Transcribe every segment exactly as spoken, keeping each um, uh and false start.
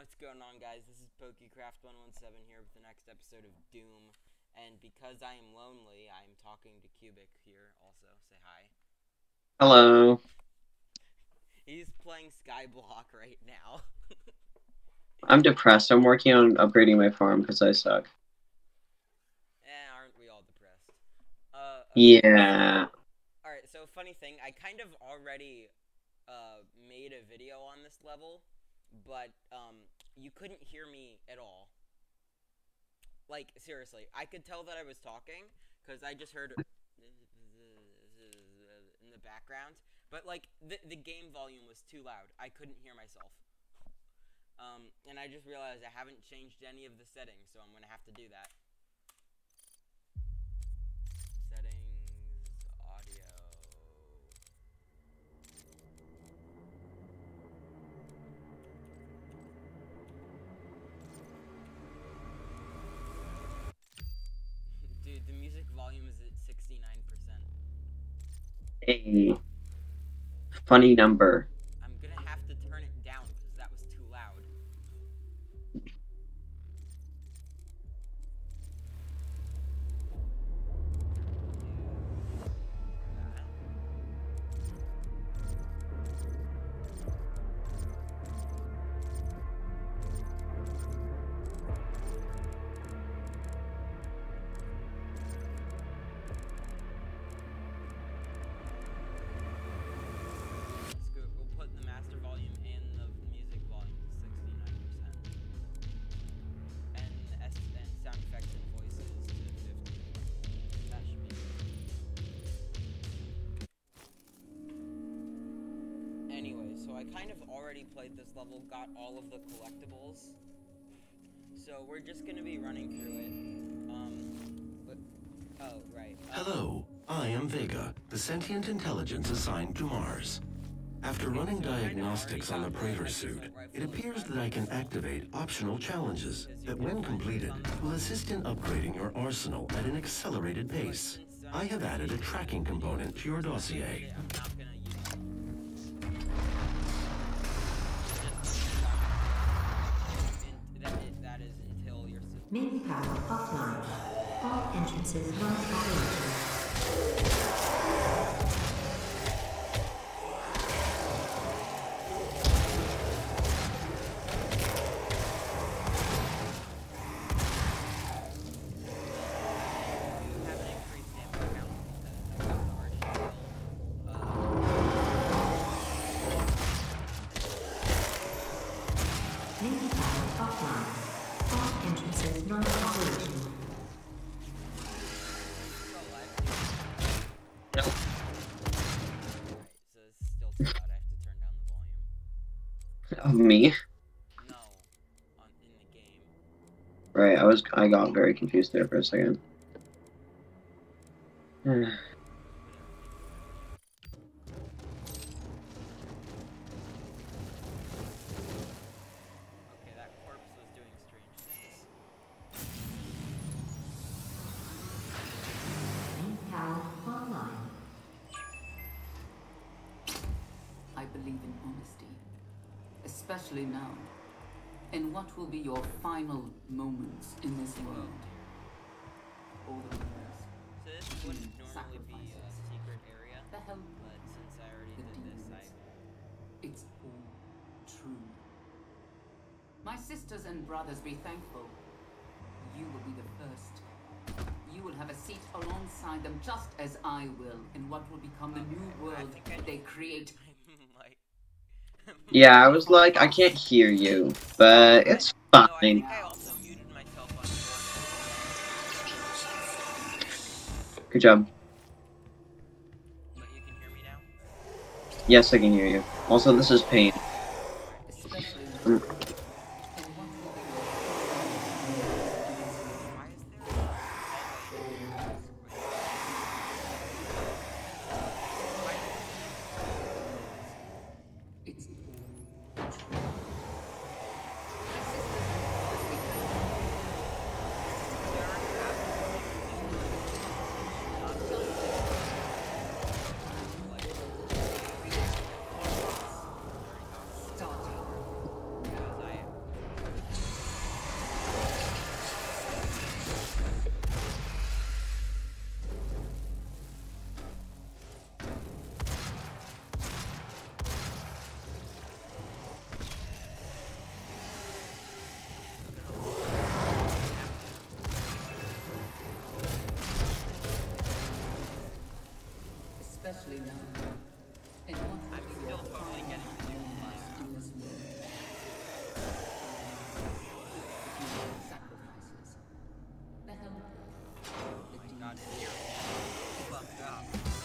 What's going on, guys? This is PokeCraft one one seven here with the next episode of Doom. And because I am lonely, I am talking to Cubic here also. Say hi. Hello. He's playing Skyblock right now. I'm depressed. I'm working on upgrading my farm because I suck. Eh, aren't we all depressed? Uh, okay. Yeah. Alright, so funny thing, I kind of already uh, made a video on this level, but um, you couldn't hear me at all. Like, seriously, I could tell that I was talking, because I just heard in the background, but, like, the, the game volume was too loud. I couldn't hear myself. Um, and I just realized I haven't changed any of the settings, so I'm going to have to do that. Settings, audio. Dude, the music volume is at sixty-nine percent. A funny number. I'm going to have to turn it down, because that was too loud. Anyway, so I kind of already played this level, got all of the collectibles. So we're just gonna be running through it. Um, but, oh, right. Um, Hello, I am Vega, the sentient intelligence assigned to Mars. After okay, running so I kind of diagnostics on already the got Praetor the suit, Exosuit rifle it appears and that I can activate optional challenges because you that, can when find completed, those on the will assist in upgrading your arsenal at an accelerated pace. I have added a tracking component to your dossier. I'm not gonna use them. In, that, is, that is until your system. Main power offline. All entrances not operational. Main power offline. All entrances not operational. Yep. So it's still too loud. I have to turn down the volume. Of me. No, on in the game. Right. I was. I got very confused there for a second. Okay, that corpse was doing strange things. Main power online. I believe in honesty, especially now, in what will be your final moments in this world. All the rumors, So this wouldn't normally be a secret area, the help, but since I already the did this, I... demons. It's all true. My sisters and brothers, be thankful. You will be the first. You will have a seat alongside them, just as I will, in what will become the new I world think I they create. might... Yeah. I was like, I can't hear you, but it's No, I fine. think I also muted myself on the Good job. But you can hear me now? Yes, I can hear you. Also, this is pain. Especially Mm. in what will be Why is there a... It's necessary now. And what I'm still totally getting to do my in this world? Sacrifices. The help. The Oh God, demons. you're fucked up.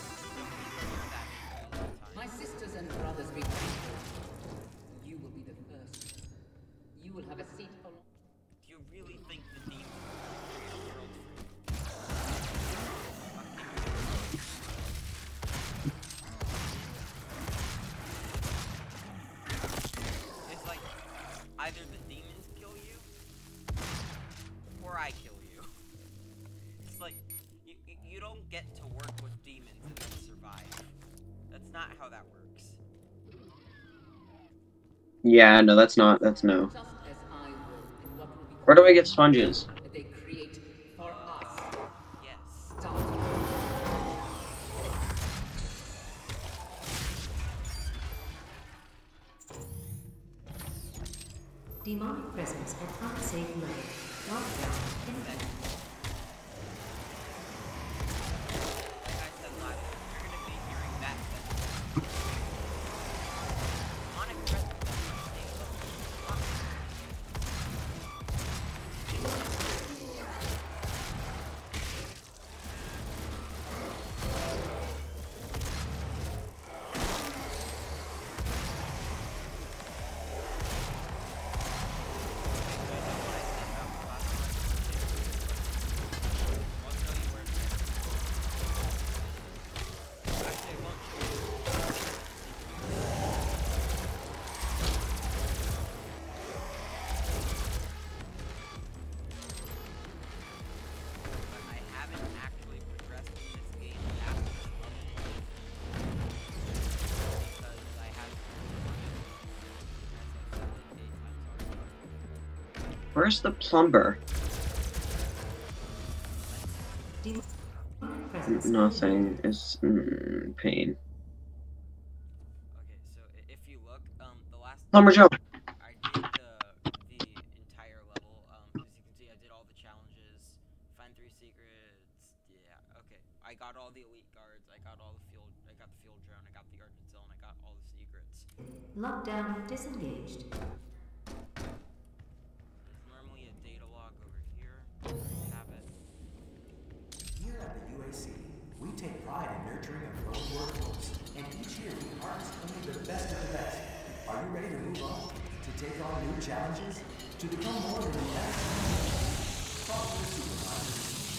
My sisters and brothers be thankful. You will be the first. You will have a seat along. Do you really think the demons will create a world for you? It's like either the demons kill you or I kill you. It's like you you- you don't get to work with demons and then survive. That's not how that works. Yeah, no, that's not. That's no. Just as I will in what will be Where do I get sponges? that they create for us. Yes. Start. Demonic presence at unsafe level. Lockdown in effect. Like I said last time, you're gonna be hearing that. Demonic presence doesn't stay low. I haven't actually progressed in this game that much because I have Where's the plumber? Demonic N- presence. Nothing. It's mm, pain. Okay, so i- if you look, um, the last Plumber Joe. I did the the entire level. Um, as you can see, I did all the challenges, find three secrets. Yeah, okay. I got all the elite guards. I got all the field. I got the field drone. I got the Arctic zone. I got all the secrets. Lockdown disengaged. There's normally a data log over here. There you have it. Here at the U A C, we take pride in nurturing a growing workforce, and each year we harvest only the best of the best. Are you ready to move on? To take on new challenges? To become more than a best? Talk to the supervisor.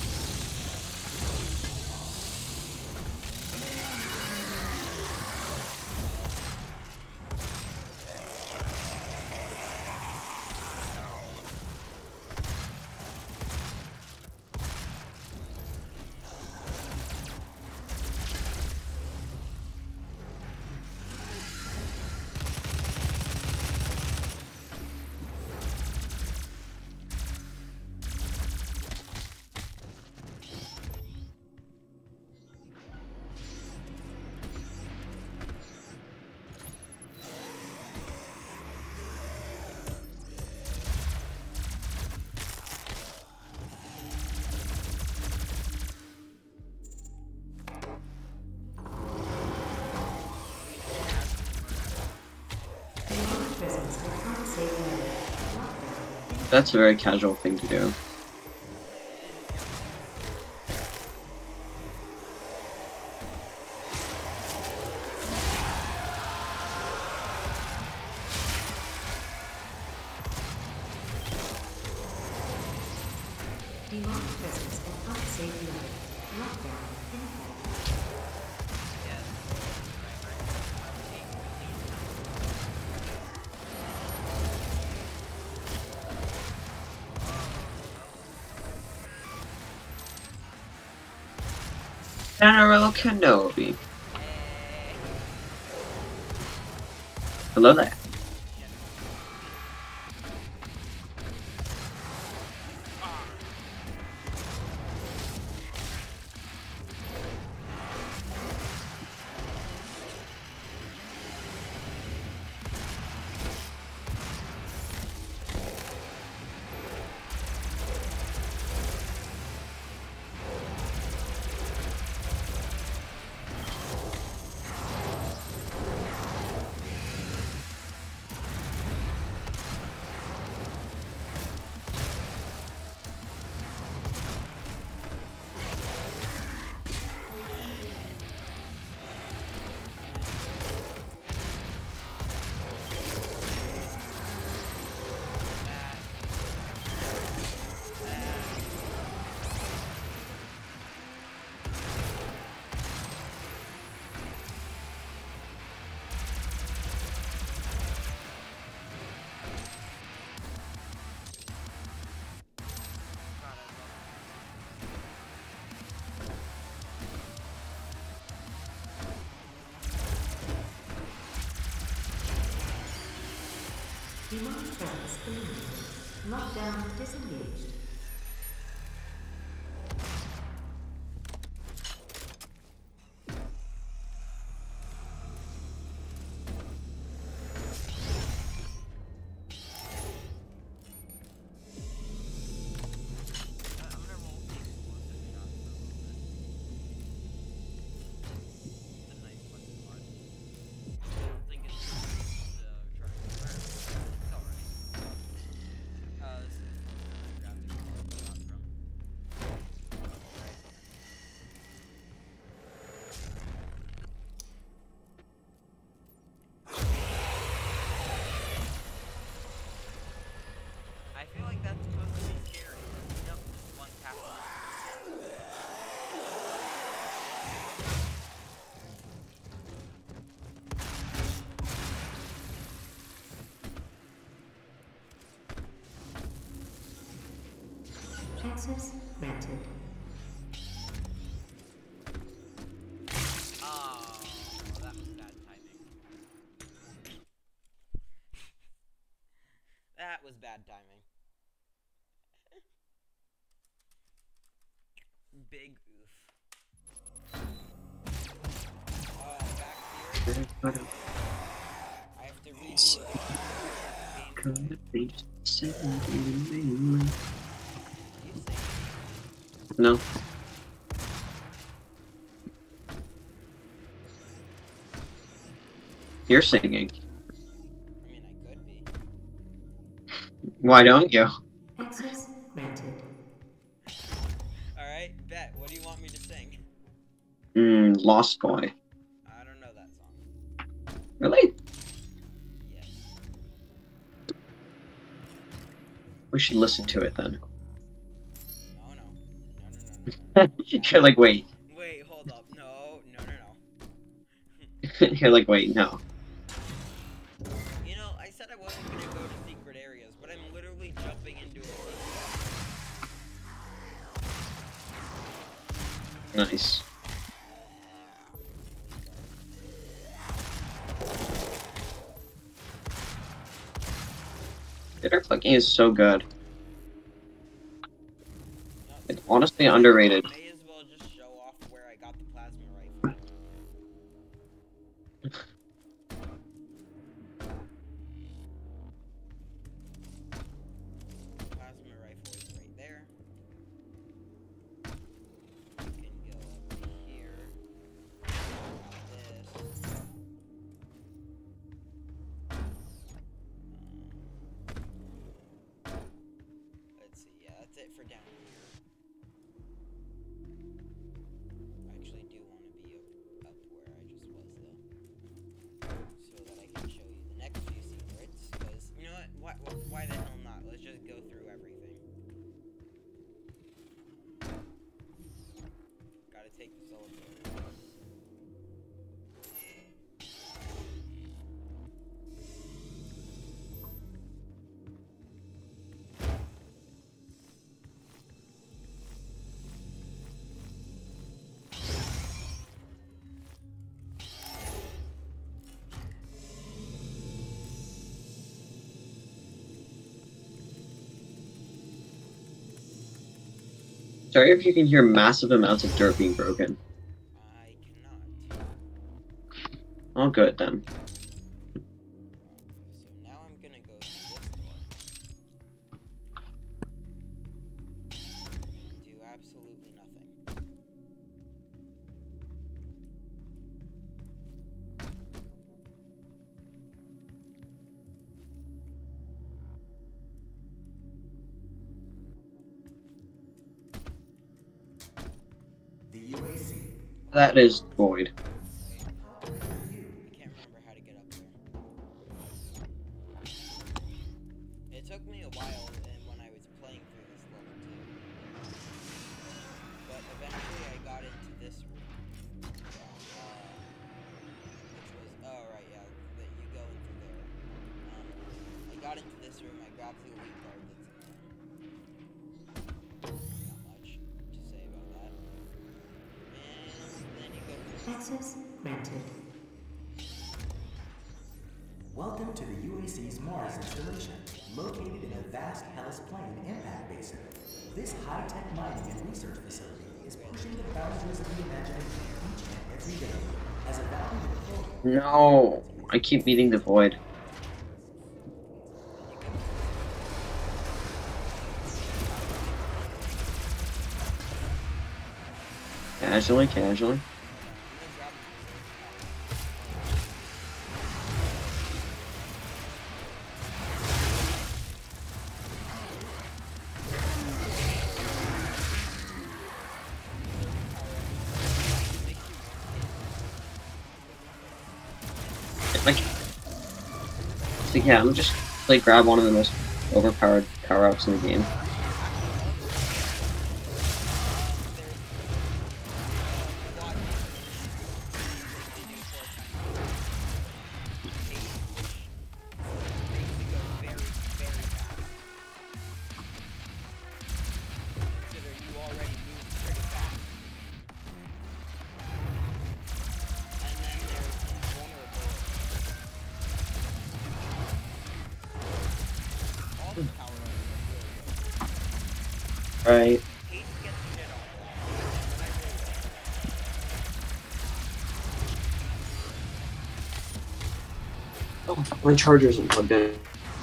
Demonic presence at unsafe level. Lockdown in effect. That's a very casual thing to do. Demonic presence at unsafe level. Lockdown in effect. Yes. General Kenobi. Hello there. Demonic presence eliminated. Lockdown disengaged. I feel like that's supposed to be scary. Nope, just one tap. Access granted. Oh, that was bad timing. That was bad timing. Big oof. Uh, back here. I have to read the gameplay. You sing. No. You're singing. I mean, I could be. Why don't you? Access granted. Alright, bet. What do you want me to sing? Mm, Lost Boy. I don't know that song. Really? Yes. We should listen to it then. No, no. No, no, no, no, no. You're like, wait. Wait, hold up. No, no, no, no. You're like, wait, no. You know, I said I wasn't gonna go to secret areas, but I'm literally jumping into a secret. Nice. Theater clicking is so good. It's honestly underrated. May as well just show off where I got the plasma rifle. Plasma rifle is right there. You can go up here. This. Um, let's see. Yeah, that's it for down here. I actually do want to be up, up where I just was, though. So that I can show you the next few secrets. Because, you know what? Why, why the hell not? Let's just go through everything. Gotta take this elevator. Sorry if you can hear massive amounts of dirt being broken. I cannot. All good then. So now I'm gonna go to this door. Do absolutely nothing. The U A C. That is void. I can't remember how to get up there. It took me a while and when I was playing through this level too. But eventually I got into this room. Uh, which was, oh right, yeah, that you go into there. Um, I got into this room, I grabbed the elite card that's in there. Not much to say about that. And then you go through. Access granted. Welcome to the U A C's Mars installation, located in a vast Hellas Plain impact basin. This high-tech mining and research facility is pushing the boundaries of the imagination each and every day. As a valuable employee, No, I keep meeting the void. Casually, casually. Like, so yeah, I'm just like grab one of the most overpowered power-ups in the game. Right. Oh, my charger isn't plugged in.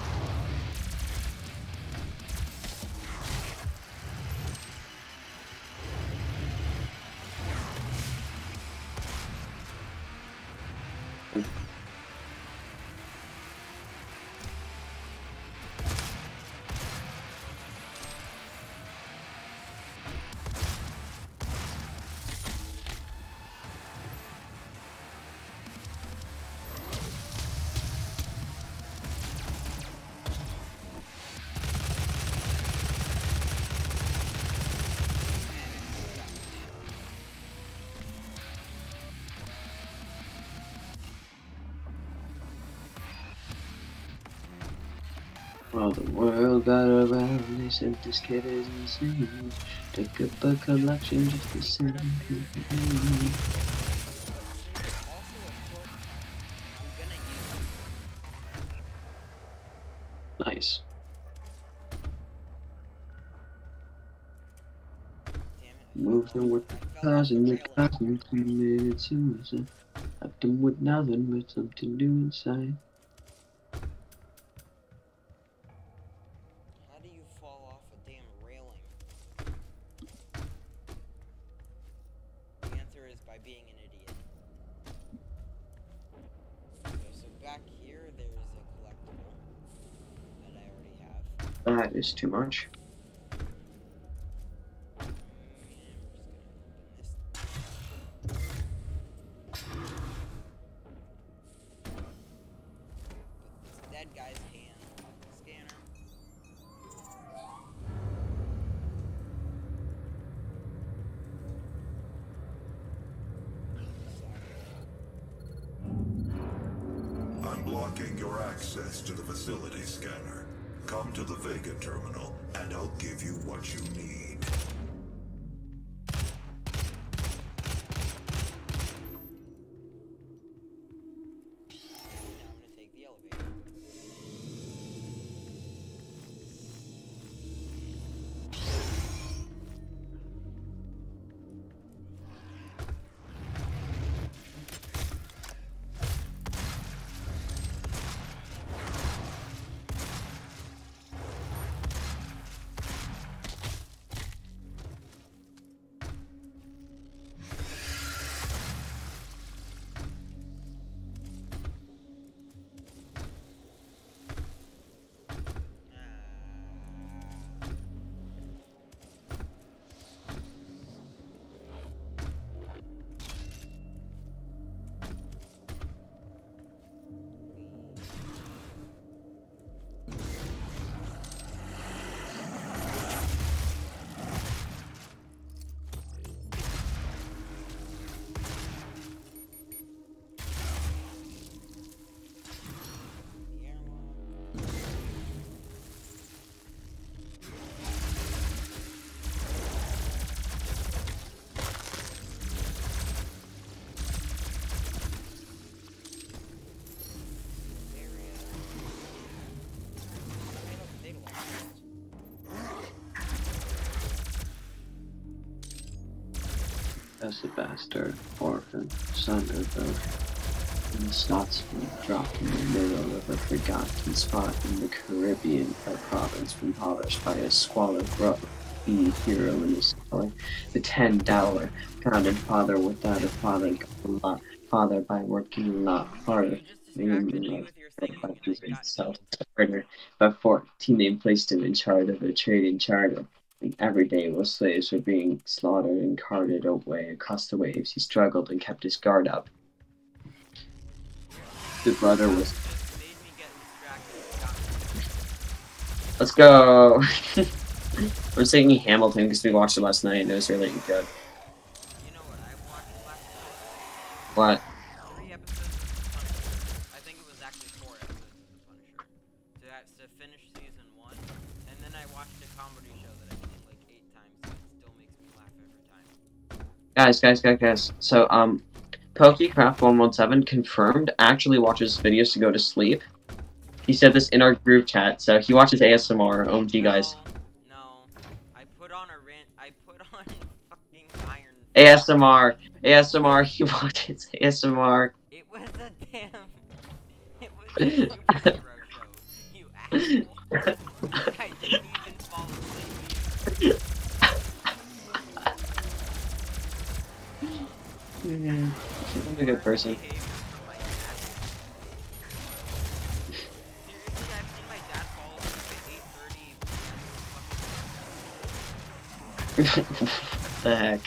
While the world got around, they said this kid is insane. Took up a collection just to send him. Nice. Moved them with the cars and the cars and committed suicide. Left them with nothing but something new inside. That is too much. Dead guy's hand scanner. I'm blocking your access to the facility scanner. Come to the Vega terminal, and I'll give you what you need. Now I'm gonna take the elevator. as a bastard orphan, son of a Scotsman dropped in the middle of a forgotten spot in the Caribbean, a province impoverished by a squalid grub. He, hero in his color, the ten dollar, founded father without a father, got a lot farther by working a lot harder. Self-starter, but fourteen they placed him in charge of a trading charter. And every day while slaves were being slaughtered and carted away across the waves, he struggled and kept his guard up. The brother was. Let's go! I'm singing Hamilton because we watched it last night and it was really good. You know what I watched last night? What? Three episodes of Punisher. I think it was actually four episodes of Punisher. To, to finish season one, and then I watched a comedy show that I've seen like eight times, so it still makes me laugh every time. Guys, guys, guys, guys. So, um, PokeCraft one one seven confirmed actually watches videos to go to sleep. He said this in our group chat, so he watches A S M R. O M G, guys. No, no. I put on a rent. I put on fucking Iron. A S M R. A S M R. He watches A S M R. It was a damn. It was a superhero show. You asshole. I didn't even fall asleep. I'm a good person. What the heck?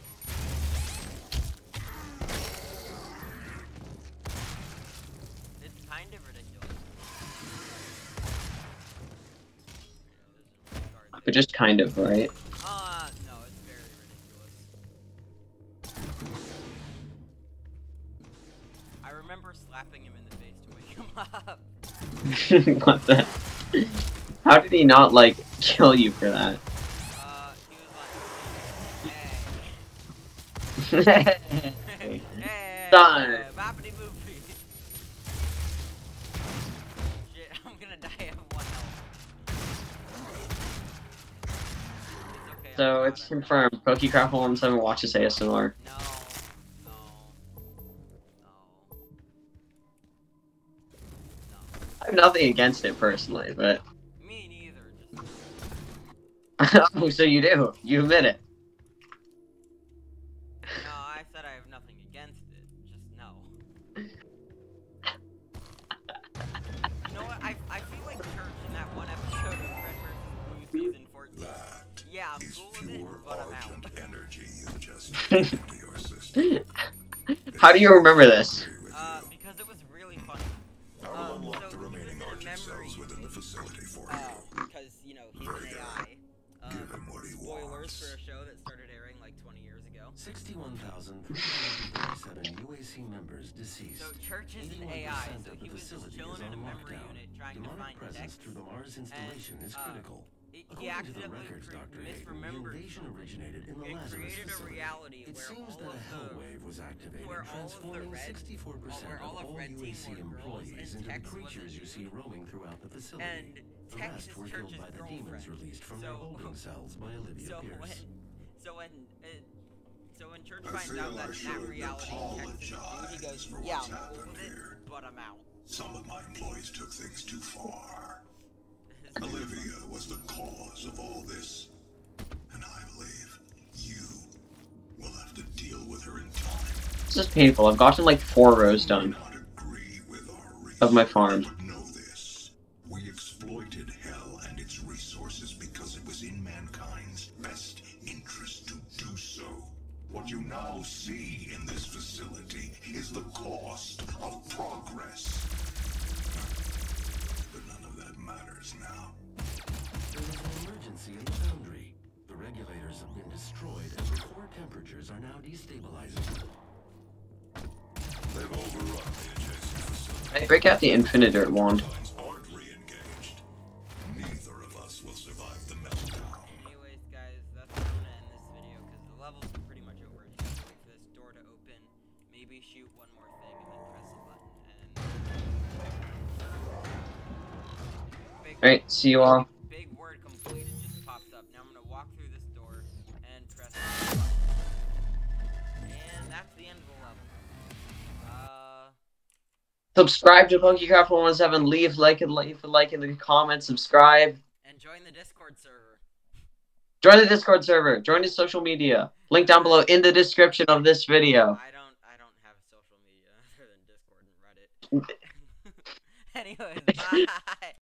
It's kind of ridiculous. But just kind of, right? Uh, no, it's very ridiculous. I remember slapping him in the face to wake him up. What the? How did he not, like, kill you for that? Uh, he was like, hey. Hey, Done. boppity boopy. Shit, I'm gonna die of one health. It's okay, So I'm it's proud. confirmed. PokeCraft one one seven watches A S M R. No, no, no, no. I have nothing against it personally, but Me neither. Just oh, so you do? You admit it? no. I said I have nothing against it. Just no. You know what? I I feel like Church in that one episode of Red versus. Blue season fourteen. That Yeah, I'm is cool with it, pure but I'm out. argent energy you just put into your system. How do you remember this? Uh, because it was really funny. I will Um, unlock so the he remaining was in a argent memory cells within the unit. facility for Uh, you. because, you know, he's an Very A good. I. Uh, Give him what he spoilers wants. for a show that started airing like twenty years ago. sixty-one thousand three hundred thirty-seven U A C members deceased. So Church is an A I, eighty-one percent so of he the was just facility chilling is in a on memory lockdown. unit trying to Demonic find presence texts. through the Mars installation and, is uh, critical. He, he According to the accidentally records, cre- Doctor Hayden, the misremembered invasion something. originated in the It Lazarus created a facility. reality It where seems all that a of hell the wave was activated, where all of the transforming red- sixty-four percent where all of of all Red U A Team C were girls employees and into the Tex was a creatures you see dude. roaming throughout the facility. And The Tex rest is were killed Church's by the demons girlfriend. released from So- their holding cells by Olivia So Pierce. when, so when, uh, so when Church I finds feel out I that in should that reality Tex is a dude, he apologize goes, for yeah, what's I'm cool happened with it, here. but I'm out. Some of my employees took things too far. His- Olivia was the cause of all this. And I believe you will have to deal with her in time. This is painful. I've gotten like four rows You done may not agree with our of my research, farm. but know this. We exploited hell and its resources because it was in mankind's best interest to do so. What you now see in this facility is the cost of progress. But none of that matters now. There was an emergency in the foundry. The regulators have been destroyed and the core temperatures are now destabilizing. They've overrun the adjacent facility. I break out the Infinitor wand. Lines aren't re-engaged. Neither of us will survive the meltdown. Anyways, guys, that's where I'm gonna end this video because the levels are pretty much over. You have to wait for this door to open, maybe shoot one more thing, and then press a button. And big, Alright, see you all. big word completed just pops up. Now I'm gonna walk through this door and press. that's the end of the level. Uh, Subscribe to PokeCraft one one seven. Leave like and leave a like in the comments. Subscribe. and join the Discord server. Join the Discord server. Join his social media. Link down below in the description of this video. I don't, I don't have social media other than Discord and Reddit. Anyways, bye.